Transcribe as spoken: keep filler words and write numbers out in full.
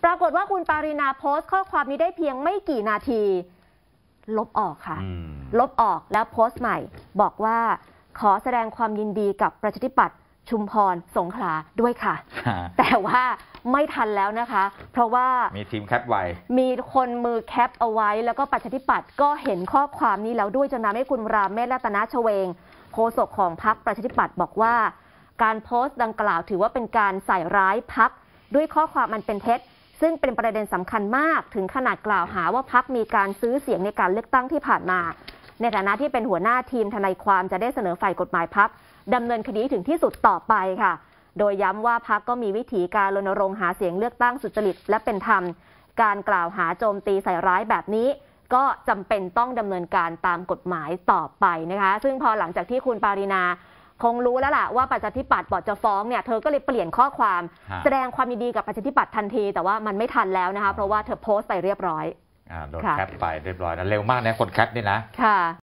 ปรากฏว่าคุณปารีนาโพสต์ข้อความนี้ได้เพียงไม่กี่นาทีลบออกค่ะลบออกแล้วโพสต์ใหม่บอกว่าขอแสดงความยินดีกับประชาธิปัตย์ชุมพรสงขลาด้วยค่ะ แต่ว่าไม่ทันแล้วนะคะเพราะว่ามีทีมแคปไว้มีคนมือแคปเอาไว้แล้วก็ประชาธิปัตย์ก็เห็นข้อความนี้แล้วด้วยจนทำให้คุณรามเมศรัตนชเวงโฆษกของพรรคประชาธิปัตย์บอกว่าการโพสต์ดังกล่าวถือว่าเป็นการใส่ร้ายพรรคด้วยข้อความมันเป็นเท็จซึ่งเป็นประเด็นสำคัญมากถึงขนาดกล่าวหาว่าพรรคมีการซื้อเสียงในการเลือกตั้งที่ผ่านมาในฐานะที่เป็นหัวหน้าทีมทนายความจะได้เสนอฝ่ายกฎหมายพรรคดำเนินคดีถึงที่สุดต่อไปค่ะโดยย้ำว่าพรรคก็มีวิธีการรณรงค์หาเสียงเลือกตั้งสุจริตและเป็นธรรมการกล่าวหาโจมตีใส่ร้ายแบบนี้ก็จำเป็นต้องดำเนินการตามกฎหมายต่อไปนะคะซึ่งพอหลังจากที่คุณปารีนาคงรู้แล้วล่ะว่าประชาธิปัตย์บอกจะฟ้องเนี่ยเธอก็เลยเปลี่ยนข้อความแสดงความยินดีกับประชาธิปัตย์ทันทีแต่ว่ามันไม่ทันแล้วนะคะเพราะว่าเธอโพสต์ไปเรียบร้อยโดนแคปไปเรียบร้อยนะเร็วมากนะคนแคปนี่นะค่ะ